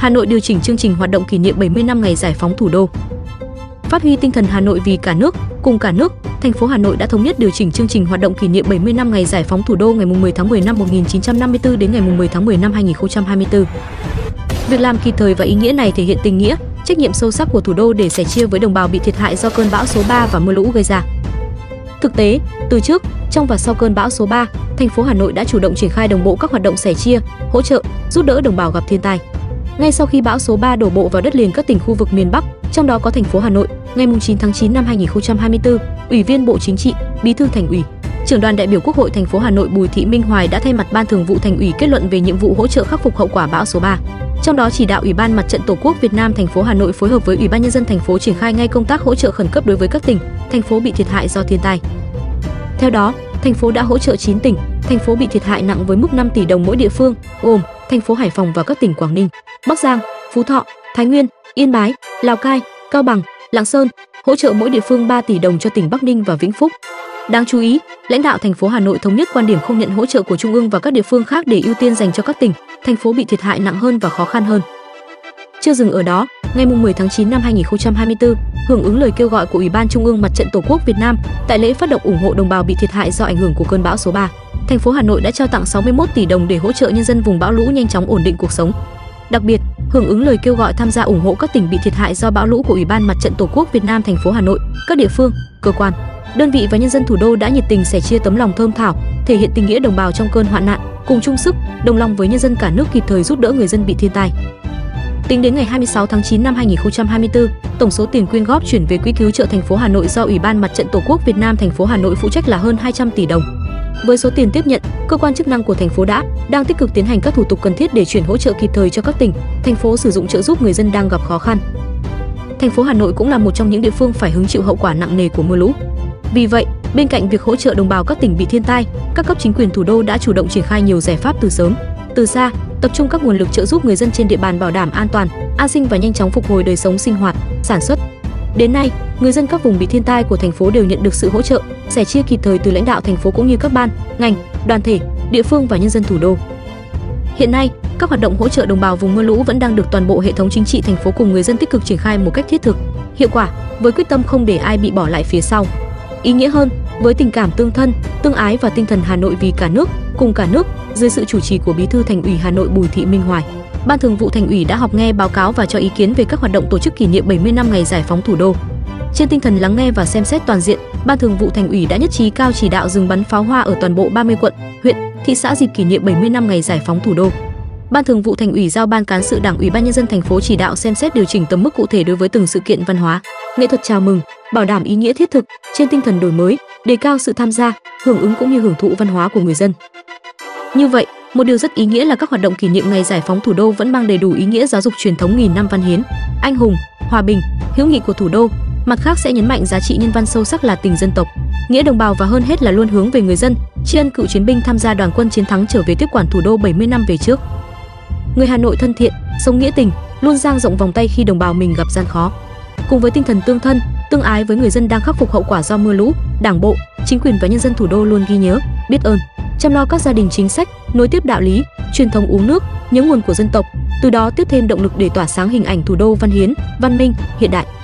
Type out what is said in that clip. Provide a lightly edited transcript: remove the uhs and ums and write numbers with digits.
Hà Nội điều chỉnh chương trình hoạt động kỷ niệm 70 năm ngày giải phóng thủ đô. Phát huy tinh thần Hà Nội vì cả nước, cùng cả nước, thành phố Hà Nội đã thống nhất điều chỉnh chương trình hoạt động kỷ niệm 70 năm ngày giải phóng thủ đô ngày 10 tháng 10 năm 1954 đến ngày 10 tháng 10 năm 2024. Việc làm kịp thời và ý nghĩa này thể hiện tình nghĩa, trách nhiệm sâu sắc của thủ đô để sẻ chia với đồng bào bị thiệt hại do cơn bão số 3 và mưa lũ gây ra. Thực tế, từ trước, trong và sau cơn bão số 3, thành phố Hà Nội đã chủ động triển khai đồng bộ các hoạt động sẻ chia, hỗ trợ, giúp đỡ đồng bào gặp thiên tai. Ngay sau khi bão số 3 đổ bộ vào đất liền các tỉnh khu vực miền Bắc, trong đó có thành phố Hà Nội, ngày 9 tháng 9 năm 2024, Ủy viên Bộ Chính trị, Bí thư Thành ủy, Trưởng đoàn đại biểu Quốc hội thành phố Hà Nội Bùi Thị Minh Hoài đã thay mặt Ban Thường vụ Thành ủy kết luận về nhiệm vụ hỗ trợ khắc phục hậu quả bão số 3. Trong đó chỉ đạo Ủy ban Mặt trận Tổ quốc Việt Nam thành phố Hà Nội phối hợp với Ủy ban nhân dân thành phố triển khai ngay công tác hỗ trợ khẩn cấp đối với các tỉnh, thành phố bị thiệt hại do thiên tai. Theo đó, thành phố đã hỗ trợ 9 tỉnh, thành phố bị thiệt hại nặng với mức 5 tỷ đồng mỗi địa phương, gồm thành phố Hải Phòng và các tỉnh Quảng Ninh, Bắc Giang, Phú Thọ, Thái Nguyên, Yên Bái, Lào Cai, Cao Bằng, Lạng Sơn, hỗ trợ mỗi địa phương 3 tỷ đồng cho tỉnh Bắc Ninh và Vĩnh Phúc. Đáng chú ý, lãnh đạo thành phố Hà Nội thống nhất quan điểm không nhận hỗ trợ của trung ương và các địa phương khác để ưu tiên dành cho các tỉnh, thành phố bị thiệt hại nặng hơn và khó khăn hơn. Chưa dừng ở đó, ngày 10 tháng 9 năm 2024, hưởng ứng lời kêu gọi của Ủy ban Trung ương Mặt trận Tổ quốc Việt Nam tại lễ phát động ủng hộ đồng bào bị thiệt hại do ảnh hưởng của cơn bão số 3, thành phố Hà Nội đã trao tặng 61 tỷ đồng để hỗ trợ nhân dân vùng bão lũ nhanh chóng ổn định cuộc sống. Đặc biệt, hưởng ứng lời kêu gọi tham gia ủng hộ các tỉnh bị thiệt hại do bão lũ của Ủy ban Mặt trận Tổ quốc Việt Nam thành phố Hà Nội, các địa phương, cơ quan, đơn vị và nhân dân thủ đô đã nhiệt tình sẻ chia tấm lòng thơm thảo, thể hiện tình nghĩa đồng bào trong cơn hoạn nạn, cùng chung sức, đồng lòng với nhân dân cả nước kịp thời giúp đỡ người dân bị thiên tai. Tính đến ngày 26 tháng 9 năm 2024, tổng số tiền quyên góp chuyển về quỹ cứu trợ thành phố Hà Nội do Ủy ban Mặt trận Tổ quốc Việt Nam thành phố Hà Nội phụ trách là hơn 200 tỷ đồng. Với số tiền tiếp nhận, cơ quan chức năng của thành phố đang tích cực tiến hành các thủ tục cần thiết để chuyển hỗ trợ kịp thời cho các tỉnh, thành phố sử dụng trợ giúp người dân đang gặp khó khăn. Thành phố Hà Nội cũng là một trong những địa phương phải hứng chịu hậu quả nặng nề của mưa lũ. Vì vậy, bên cạnh việc hỗ trợ đồng bào các tỉnh bị thiên tai, các cấp chính quyền thủ đô đã chủ động triển khai nhiều giải pháp từ sớm, từ xa, tập trung các nguồn lực trợ giúp người dân trên địa bàn bảo đảm an toàn, an sinh và nhanh chóng phục hồi đời sống sinh hoạt, sản xuất. Đến nay, người dân các vùng bị thiên tai của thành phố đều nhận được sự hỗ trợ, sẻ chia kịp thời từ lãnh đạo thành phố cũng như các ban, ngành, đoàn thể, địa phương và nhân dân thủ đô. Hiện nay, các hoạt động hỗ trợ đồng bào vùng mưa lũ vẫn đang được toàn bộ hệ thống chính trị thành phố cùng người dân tích cực triển khai một cách thiết thực, hiệu quả, với quyết tâm không để ai bị bỏ lại phía sau. Ý nghĩa hơn, với tình cảm tương thân, tương ái và tinh thần Hà Nội vì cả nước, cùng cả nước, dưới sự chủ trì của Bí thư Thành ủy Hà Nội Bùi Thị Minh Hoài, Ban Thường vụ Thành ủy đã họp nghe báo cáo và cho ý kiến về các hoạt động tổ chức kỷ niệm 70 năm ngày giải phóng thủ đô. Trên tinh thần lắng nghe và xem xét toàn diện, Ban Thường vụ Thành ủy đã nhất trí cao chỉ đạo dừng bắn pháo hoa ở toàn bộ 30 quận, huyện, thị xã dịp kỷ niệm 70 năm ngày giải phóng thủ đô. Ban Thường vụ Thành ủy giao Ban Cán sự Đảng Ủy ban nhân dân thành phố chỉ đạo xem xét điều chỉnh tầm mức cụ thể đối với từng sự kiện văn hóa, nghệ thuật chào mừng, bảo đảm ý nghĩa thiết thực, trên tinh thần đổi mới, đề cao sự tham gia, hưởng ứng cũng như hưởng thụ văn hóa của người dân. Như vậy, một điều rất ý nghĩa là các hoạt động kỷ niệm ngày giải phóng thủ đô vẫn mang đầy đủ ý nghĩa giáo dục truyền thống nghìn năm văn hiến, anh hùng, hòa bình, hữu nghị của thủ đô. Mặt khác sẽ nhấn mạnh giá trị nhân văn sâu sắc là tình dân tộc, nghĩa đồng bào và hơn hết là luôn hướng về người dân, tri ân cựu chiến binh tham gia đoàn quân chiến thắng trở về tiếp quản thủ đô 70 năm về trước. Người Hà Nội thân thiện, sống nghĩa tình, luôn dang rộng vòng tay khi đồng bào mình gặp gian khó. Cùng với tinh thần tương thân, tương ái với người dân đang khắc phục hậu quả do mưa lũ, Đảng bộ, chính quyền và nhân dân thủ đô luôn ghi nhớ, biết ơn, chăm lo các gia đình chính sách, nối tiếp đạo lý, truyền thống uống nước, nhớ nguồn của dân tộc, từ đó tiếp thêm động lực để tỏa sáng hình ảnh thủ đô văn hiến, văn minh, hiện đại.